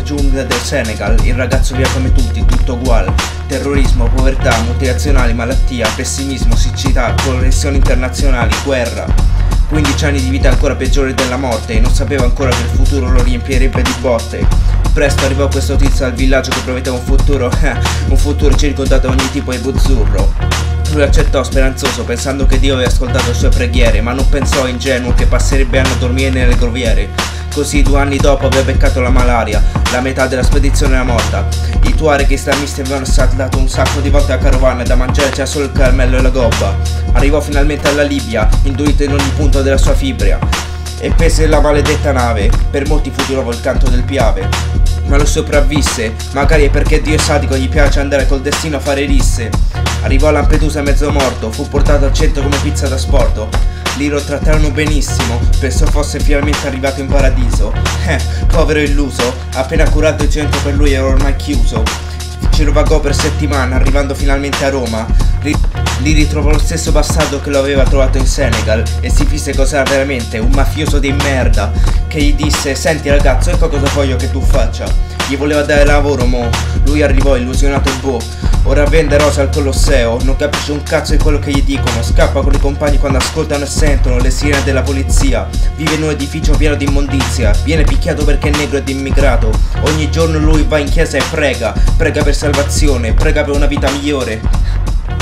giungle del Senegal, il ragazzo via come tutti, tutto ugual. Terrorismo, povertà, multinazionali, malattia, pessimismo, siccità, pressioni internazionali, guerra. 15 anni di vita ancora peggiore della morte e non sapeva ancora che il futuro lo riempirebbe di botte. Presto arrivò questo tizio al villaggio che prometteva un futuro circondato da ogni tipo di buzzurro. Lui accettò speranzoso, pensando che Dio aveva ascoltato le sue preghiere, ma non pensò ingenuo che passerebbe anni a dormire nelle groviere. Così 2 anni dopo aveva beccato la malaria, la metà della spedizione era morta. I tuareg islamisti avevano saltato un sacco di volte la carovana e da mangiare c'era solo il caramello e la gobba. Arrivò finalmente alla Libia, indurito in ogni punto della sua fibra, e pese la maledetta nave. Per molti fu di nuovo il canto del piave, ma lo sopravvisse, magari è perché Dio è sadico, gli piace andare col destino a fare risse. Arrivò a Lampedusa mezzo morto, fu portato al centro come pizza da sporto. Lì lo trattarono benissimo, pensò fosse finalmente arrivato in paradiso. Povero illuso, appena curato il centro per lui era ormai chiuso. Ci vagò per settimane, arrivando finalmente a Roma. Lì ritrovò lo stesso bastardo che lo aveva trovato in Senegal e si fisse cos'era veramente, un mafioso di merda, che gli disse: senti ragazzo, ecco cosa voglio che tu faccia. Gli voleva dare lavoro mo. Lui arrivò illusionato e boh. Ora vende rose al Colosseo, non capisce un cazzo di quello che gli dicono, scappa con i compagni quando ascoltano e sentono le sirene della polizia, vive in un edificio pieno di immondizia, viene picchiato perché è negro ed immigrato, ogni giorno lui va in chiesa e prega per salvazione, prega per una vita migliore.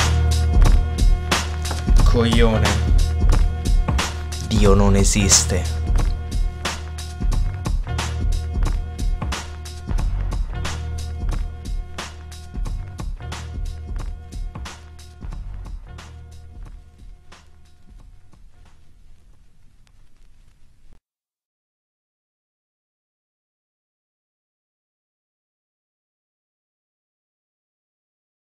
Coglione. Dio non esiste.